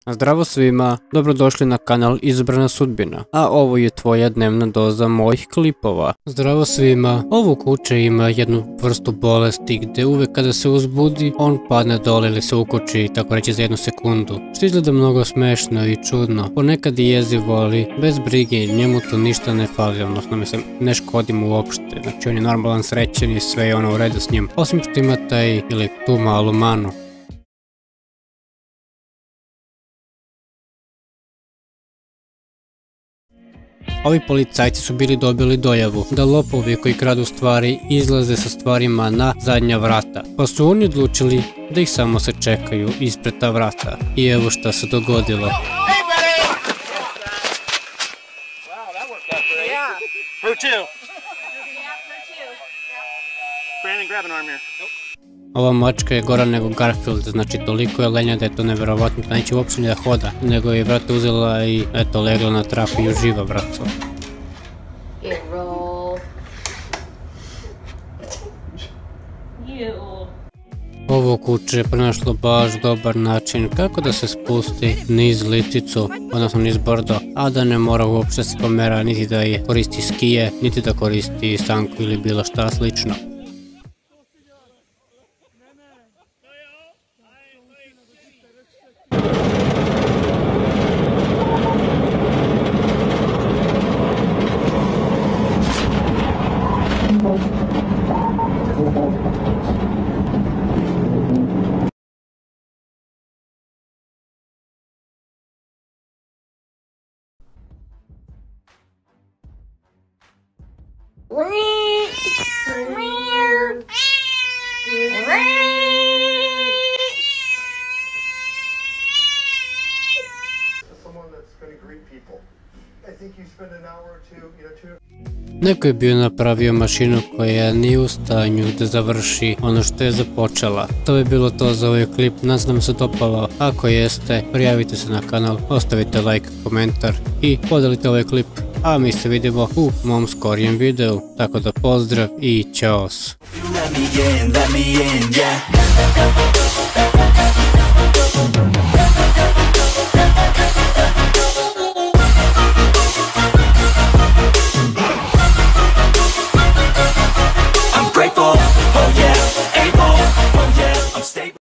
Zdravo svima, dobrodošli na kanal Izabrana sudbina, a ovo je tvoja dnevna doza mojih klipova. Zdravo svima, ovo kuće ima jednu vrstu bolesti gdje uvek kada se uzbudi, on padne dole ili se ukoči, tako reći za 1 sekundu. Što izgleda mnogo smešno i čudno, ponekad i jezivo, ali bez brige, njemu to ništa ne fali, odnosno mislim, ne škodi mu uopšte. Znači on je normalan, srećan i sve je ono u redu s njim, osim što ima taj ili tu malu manu. Ovi policajci su bili dobili dojavu da lopovi koji kradu stvari izlaze sa stvarima na zadnja vrata, pa su oni odlučili da ih samo se čekaju ispred ta vrata. I evo šta se dogodilo. Ova mačka je gora nego Garfield, znači toliko je lenja da je to nevjerovatno, da neće uopće ni da hoda, nego je vrata uzela i eto legla na trapu i uživa vraco. Ovo kuće je pronašlo baš dobar način kako da se spusti niz liticu, odnosno niz brdo, a da ne mora uopće se pomera niti da je koristi skije, niti da koristi sanku ili bilo šta slično. Neko je bio napravio mašinu koja nije u stanju da završi ono što je započela. To je bilo to za ovaj klip, nadam se da vam se dopalo. Ako jeste, prijavite se na kanal, ostavite like, komentar i podelite ovaj klip. A mi se vidimo u mom skorijem videu, tako da pozdrav i čaos! Let me in, yeah.